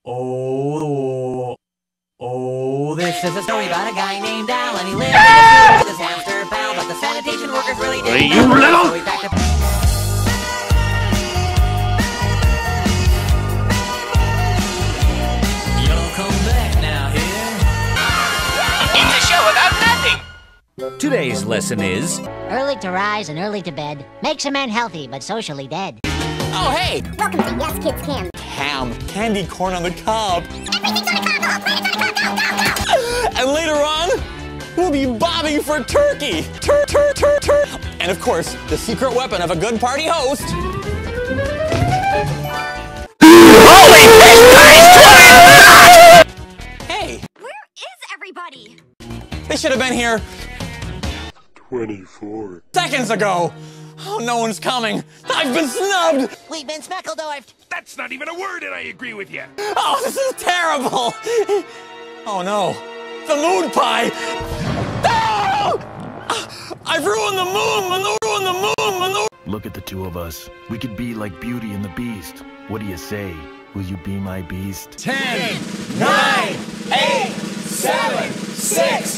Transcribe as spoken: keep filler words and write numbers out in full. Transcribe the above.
Oh, oh, this is a story about a guy named Al, and he lived in a sewer with his hamster pal, but the sanitation workers really didn't You know, little... so he packed a... You'll come back now, here. It's a show about nothing. Today's lesson is... Early to rise and early to bed makes a man healthy but socially dead. Oh, hey! Welcome to Yes Kids Can. Ham, candy corn on the cob. Everything's on a cob. All planets on a cob. Go, go, go. And later on, we'll be bobbing for turkey. Tur, tur, tur, tur. And of course, the secret weapon of a good party host. Holy fish! Hey! Where is everybody? They should have been here twenty-four seconds ago. Oh, no one's coming. I've been snubbed. We've been speckledorfed. That's not even a word, and I agree with you. Oh, this is terrible. Oh, no. The moon pie. No! I've ruined the moon. I ruined the moon. I ruined... Look at the two of us. We could be like Beauty and the Beast. What do you say? Will you be my beast? Ten, nine, eight, seven, six,